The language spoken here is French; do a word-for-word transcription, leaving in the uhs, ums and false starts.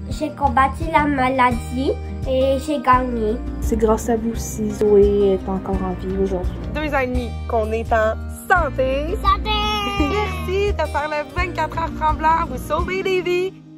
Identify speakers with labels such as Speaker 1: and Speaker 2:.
Speaker 1: j'ai combattu la maladie et j'ai gagné.
Speaker 2: C'est grâce à vous si Zoé est encore en vie aujourd'hui.
Speaker 3: Deux ans et demi qu'on est en santé.
Speaker 1: Santé!
Speaker 3: Merci de faire le vingt-quatre heures Tremblant. Vous sauvez des vies.